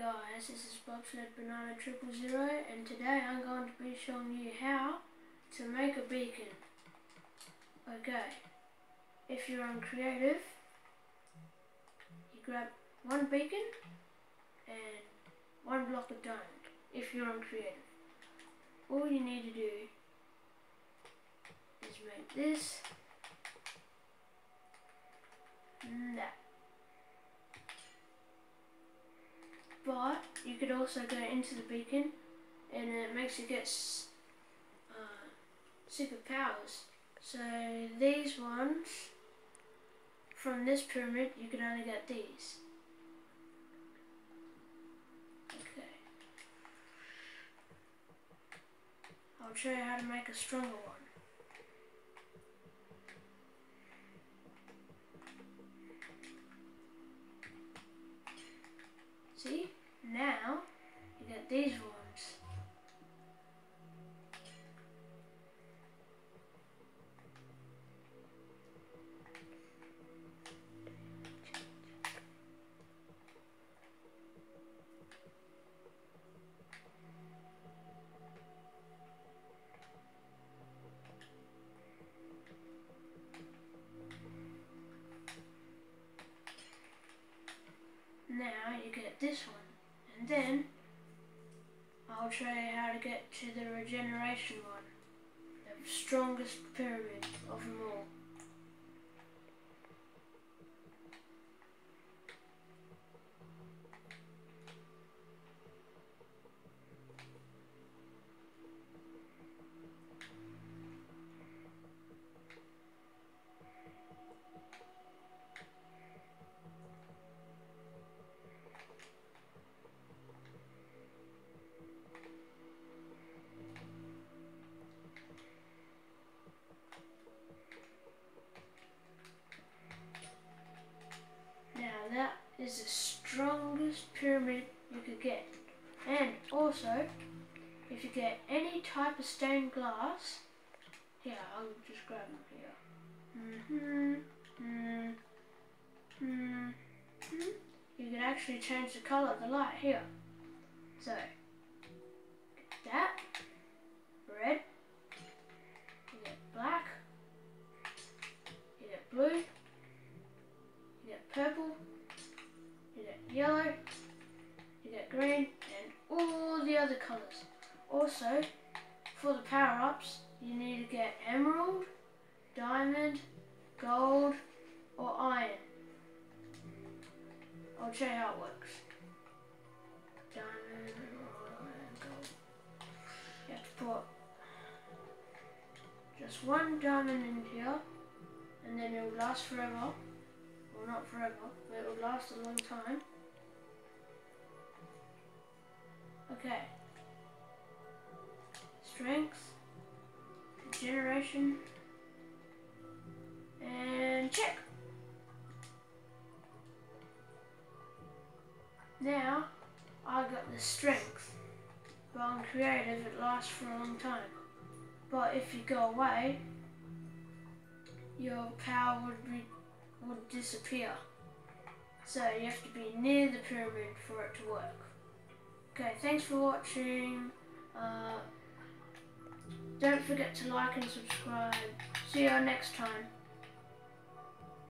guys, this is Bobsled Banana 000 and today I'm going to be showing you how to make a beacon. Okay, if you're on creative, you grab one beacon and one block of diamond. If you're on creative, all you need to do is make this and that. But you could also go into the beacon and it makes you get superpowers. So these ones, from this pyramid, you can only get these. Okay. I'll show you how to make a stronger one. See? Now, you get these ones. Now you get this one. And then, I'll show you how to get to the regeneration one, the strongest pyramid of them all. That is the strongest pyramid you could get. And also, if you get any type of stained glass, here, I'll just grab them here. You can actually change the colour of the light here. So, get that, red, you get black, you get blue, you get purple, you get yellow, you get green, and all the other colours. Also, for the power-ups, you need to get emerald, diamond, gold, or iron. I'll show you how it works. Diamond, emerald, iron, gold. You have to put just one diamond in here, and then it will last forever. Well, not forever, but it will last a long time. Okay. Strength, regeneration, and check. Now, I got the strength, but on creative it lasts for a long time. But if you go away, your power would disappear. So you have to be near the pyramid for it to work. Okay, thanks for watching. Don't forget to like and subscribe. See you next time.